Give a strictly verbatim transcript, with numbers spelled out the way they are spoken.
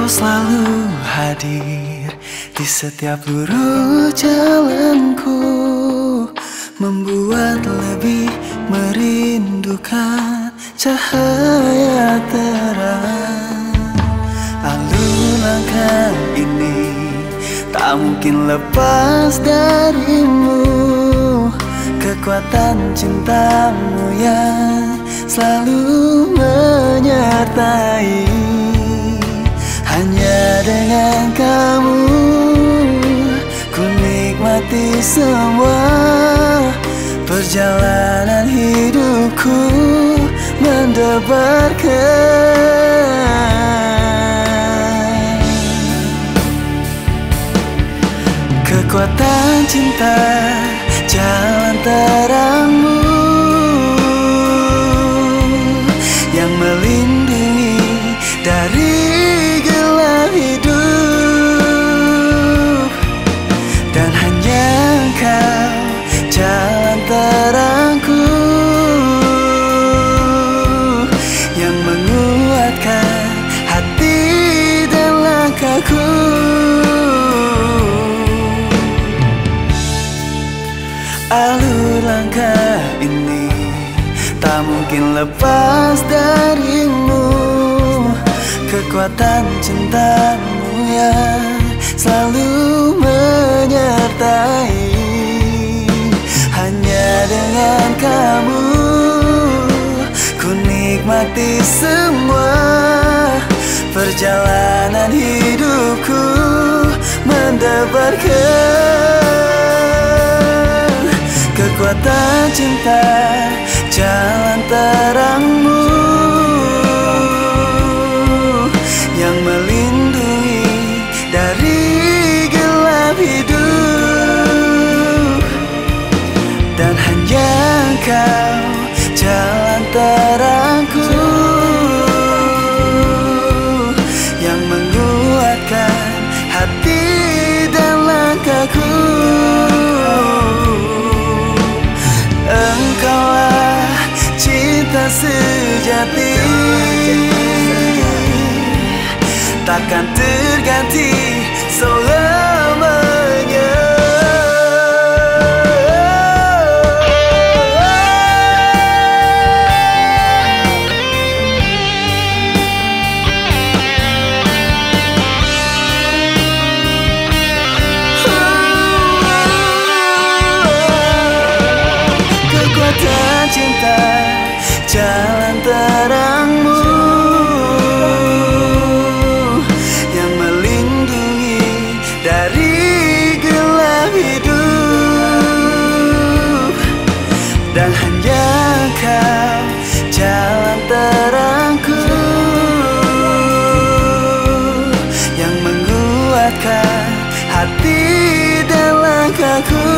selalu hadir di setiap luru jalanku, membuat lebih merindukan cahaya terang. Alur langkah ini tak mungkin lepas darimu, kekuatan cintamu yang selalu menyertai. Hanya dengan kamu ku nikmati semua perjalanan hidupku mendebarkan kekuatan cinta, jalan terangmu yang melindungi dari gelap hidup. Dan hanya Engkau jalan terangku yang menguatkan hati dan langkahku. Alur langkah ini tak mungkin lepas darimu, kekuatan cintamu yang selalu menyertai. Hanya dengan kamu ku nikmati semua perjalanan hidupku mendebarkan kekuatan cinta, jalan terangmu yang melindungi dari gelap hidup. Dan hanya Engkau jalan terangku yang menguatkan hati dan langkahku. Engkaulah cinta sejati, takkan terganti selamanya. Kekuatan cinta, jalan terangmu yang melindungi dari gelap hidup. Dan hanya Engkau jalan terangku yang menguatkan hati dan langkahku.